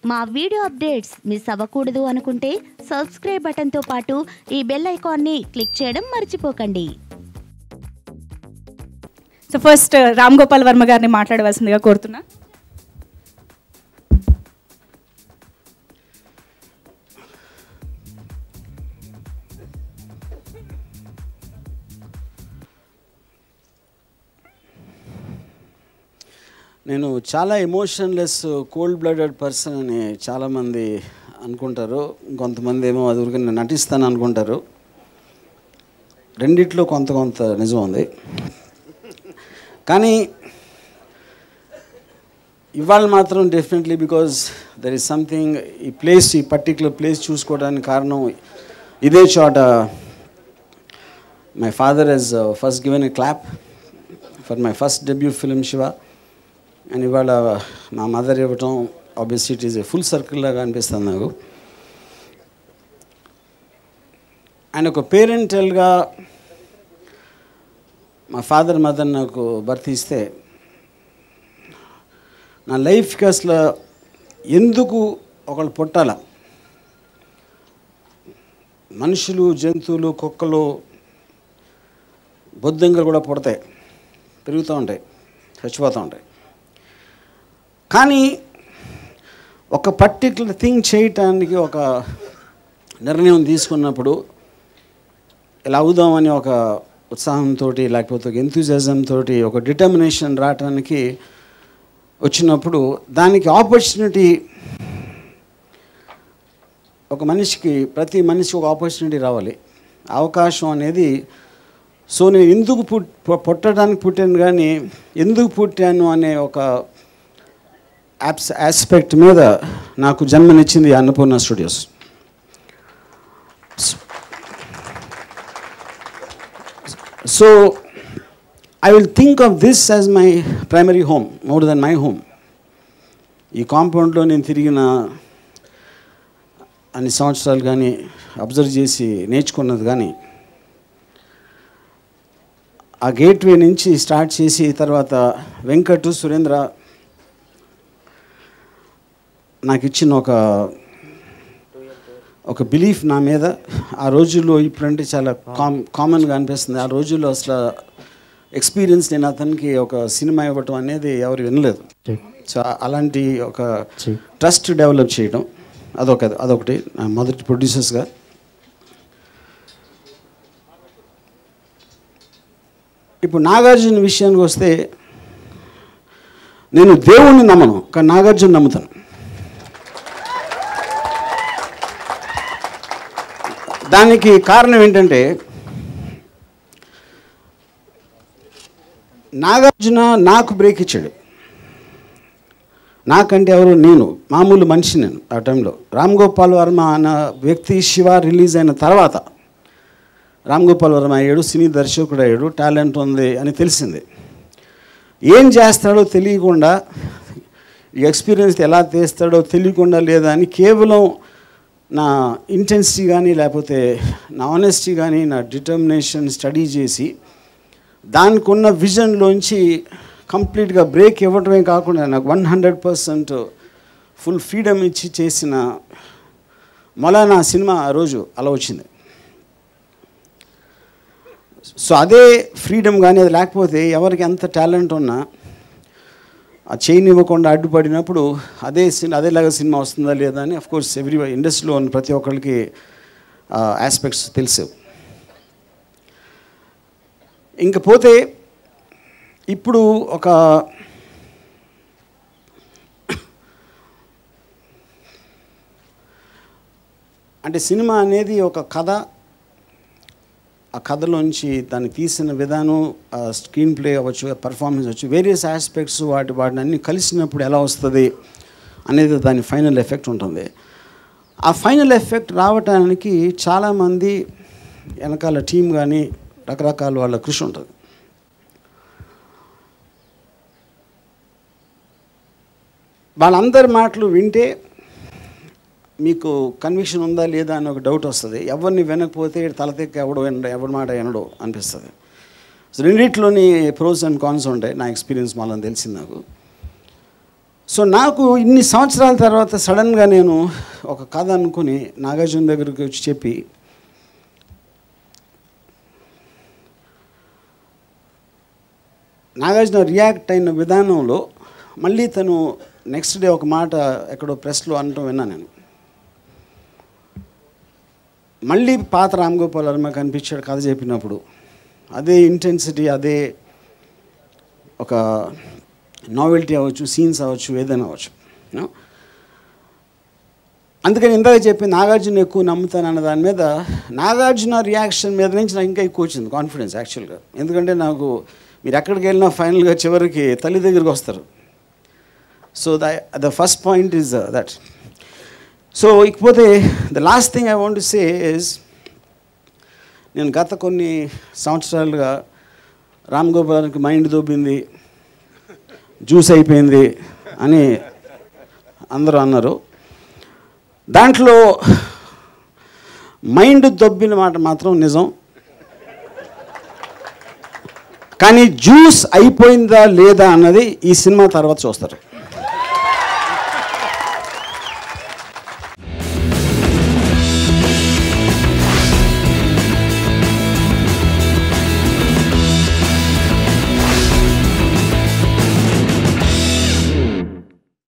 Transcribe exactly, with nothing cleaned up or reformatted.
మా video updates miss అవ్వకూడదు అనుకుంటే సబ్స్క్రైబ్ బటన్తో పాటు ఈ బెల్ ఐకాన్ని క్లిక్ చేయడం మర్చిపోకండి. సో ఫస్ట్ రామ్ గోపాల్ వర్మ గారిని మాట్లాడవలసిందిగా కోరుతున్నా. నేను చాలా ఎమోషన్లెస్ కోల్డ్ బ్లడెడ్ పర్సన్ అని చాలామంది అనుకుంటారు. కొంతమంది ఏమో అది ఊరికి నేను నటిస్తాను అనుకుంటారు. రెండిట్లో కొంత కొంత నిజం ఉంది. కానీ ఇవాళ మాత్రం definitely because there is something ఈ ప్లేస్ ఈ పర్టిక్యులర్ ప్లేస్ చూసుకోవడానికి కారణం ఇదే చోట my father he's first given a clap for my first debut film Shiva. And ఇవాళ మా మదర్ ఇవ్వటం obviously it is a full circle లాగా అనిపిస్తుంది నాకు. అండ్ ఒక పేరెంటల్గా మా ఫాదర్ మదర్ నాకు బర్త్ ఇస్తే నా లైఫ్కి అసలు ఎందుకు ఒకళ్ళు పుట్టాల, మనుషులు జంతువులు కుక్కలు బొద్దింకలు కూడా పుడతాయి, పెరుగుతూ ఉంటాయి, చచ్చిపోతూ ఉంటాయి. కానీ ఒక పర్టిక్యులర్ థింగ్ చేయటానికి ఒక నిర్ణయం తీసుకున్నప్పుడు ఇలా అవుదామని ఒక ఉత్సాహంతో లేకపోతే ఒక ఎంతూజియాజంతో ఒక డిటర్మినేషన్ రావటానికి వచ్చినప్పుడు దానికి ఆపర్చునిటీ ఒక మనిషికి ప్రతి మనిషికి ఒక ఆపర్చునిటీ రావాలి, అవకాశం అనేది. సో నేను ఎందుకు పుట్ పుట్టడానికి పుట్టాను కానీ ఎందుకు పుట్టాను అనే ఒక యాప్స్ ఆస్పెక్ట్ మీద నాకు జన్మనిచ్చింది Annapurna Studios. So I will think of this as my primary home more than my home. ఈ కాంపౌండ్లో నేను తిరిగిన అన్ని సంవత్సరాలు కానీ అబ్జర్వ్ చేసి నేర్చుకున్నది కానీ ఆ గేట్వే నుంచి స్టార్ట్ చేసి తర్వాత వెంకట్ సురేంద్ర నాకు ఇచ్చిన ఒక ఒక బిలీఫ్ నా మీద. ఆ రోజుల్లో ఇప్పుడంటే చాలా కామ్ కామన్గా అనిపిస్తుంది. ఆ రోజుల్లో అసలు ఎక్స్పీరియన్స్ నేను అతనికి ఒక సినిమా ఇవ్వటం అనేది ఎవరు వినలేదు. సో అలాంటి ఒక ట్రస్ట్ డెవలప్ చేయడం అదొక అదొకటి నా మొదటి ప్రొడ్యూసర్స్గా. ఇప్పుడు నాగార్జున విషయానికి వస్తే నేను దేవుణ్ణి నమ్మను, కానీ నాగార్జున నమ్ముతాను. దానికి కారణం ఏంటంటే నాగార్జున నాకు బ్రేక్ ఇచ్చాడు. నాకంటే ఎవరు, నేను మామూలు మనిషి. నేను ఆ టైంలో రామ్ గోపాల్ వర్మ అన్న వ్యక్తి శివ రిలీజ్ అయిన తర్వాత రామ్ గోపాల్ వర్మ అయ్యాడు, సినీ దర్శకుడు అయ్యాడు, టాలెంట్ ఉంది అని తెలిసింది. ఏం చేస్తాడో తెలియకుండా, ఈ ఎక్స్పీరియన్స్ ఎలా తీస్తాడో తెలియకుండా లేదా అని కేవలం నా ఇంటెన్సిటీ కానీ లేకపోతే నా ఆనెస్టీ కానీ నా డిటర్మినేషన్ స్టడీ చేసి దానికి ఉన్న విజన్లోంచి కంప్లీట్గా బ్రేక్ ఇవ్వటమే కాకుండా నాకు one hundred percent full freedom ఇచ్చి చేసిన మళ్ళా నా సినిమా ఆ రోజు అలా వచ్చింది. సో అదే ఫ్రీడమ్ కానీ అది లేకపోతే ఎవరికి ఎంత టాలెంట్ ఉన్నా ఆ చైన్ ఇవ్వకుండా అడ్డుపడినప్పుడు అదే సినిమా అదేలాగా సినిమా వస్తుందా లేదా అని అఫ్కోర్స్ ఎవ్రీ ఇండస్ట్రీలో ఉన్న ప్రతి ఒక్కరికి ఆస్పెక్ట్స్ తెలుసు. ఇంకపోతే ఇప్పుడు ఒక అంటే సినిమా అనేది ఒక కథ, ఆ కథలోంచి దాన్ని తీసిన విధానం, స్క్రీన్ ప్లే అవ్వచ్చు, పర్ఫార్మెన్స్ అవ్వచ్చు, వేరియస్ ఆస్పెక్ట్స్ వాటి వాటిని అన్నీ కలిసినప్పుడు ఎలా వస్తుంది అనేది దాని ఫైనల్ ఎఫెక్ట్ ఉంటుంది. ఆ ఫైనల్ ఎఫెక్ట్ రావటానికి చాలామంది వెనకాల టీం కానీ రకరకాల వాళ్ళ కృషి ఉంటుంది. వాళ్ళందరి మాటలు వింటే మీకు కన్విక్షన్ ఉందా లేదా అని ఒక డౌట్ వస్తుంది. ఎవరిని వినకపోతే తలతెక్క ఎవడు వినడు, ఎవరి మాట వినడు అనిపిస్తుంది. సో రెండిట్లోని ప్రోస్ అండ్ కాన్స్ ఉంటాయి. నా ఎక్స్పీరియన్స్ మాలని తెలిసింది నాకు. సో నాకు ఇన్ని సంవత్సరాల తర్వాత సడన్గా నేను ఒక కథ అనుకుని నాగార్జున దగ్గరికి వచ్చి చెప్పి నాగార్జున రియాక్ట్ అయిన విధానంలో మళ్ళీ తను నెక్స్ట్ డే ఒక మాట ఎక్కడో ప్రెస్లో అనటం విన్నా నేను. మళ్ళీ పాత రామ్ గోపాల్ వర్మ కనిపించాడు కథ చెప్పినప్పుడు, అదే ఇంటెన్సిటీ, అదే ఒక నావెల్టీ అవ్వచ్చు, సీన్స్ అవ్వచ్చు, ఏదైనా అవ్వచ్చు. అందుకని ఇందాక చెప్పి నాగార్జున ఎక్కువ నమ్ముతాను అన్న దాని మీద నాగార్జున రియాక్షన్ మీద నుంచి నాకు ఇంకా ఎక్కువ వచ్చింది కాన్ఫిడెన్స్ యాక్చువల్గా. ఎందుకంటే నాకు మీరు ఎక్కడికి వెళ్ళినా ఫైనల్గా చివరికి తల్లి దగ్గరికి వస్తారు. So the the first point is that. So ఇకపోతే the last thing I want to say is, నేను గత కొన్ని సంవత్సరాలుగా రామ్ గోపాల్కి మైండ్ దొబ్బింది, జ్యూస్ అయిపోయింది అని అందరూ అన్నారు. దాంట్లో మైండ్ దొబ్బిన మాట మాత్రం నిజం. కానీ జ్యూస్ అయిపోయిందా లేదా అన్నది ఈ సినిమా తర్వాత చూస్తారు.